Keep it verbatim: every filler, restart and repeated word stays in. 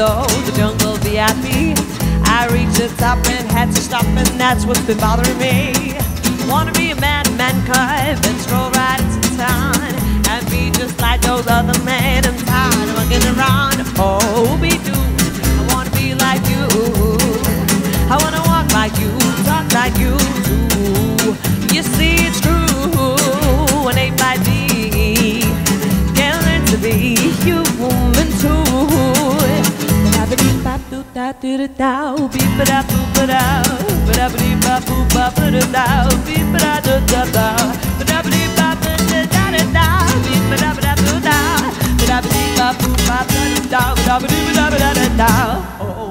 so the jungle V I P. I reached the top and had to stop, and that's what's been bothering me. Wanna be a man, mankind, then stroll right into town and be just like those other men. I'm tired of walking around. Oh, be do. I wanna be like you. I wanna walk like you, talk like you do. You see, it's true. An ape like me can learn to be human too. Da da da da, beep ba da boop ba da, ba da beep ba boop ba ba da da, beep ba da da da da, ba da beep ba ba da da da da, beep ba da ba da da da, ba da beep ba boop ba ba da da, ba da beep ba da da da.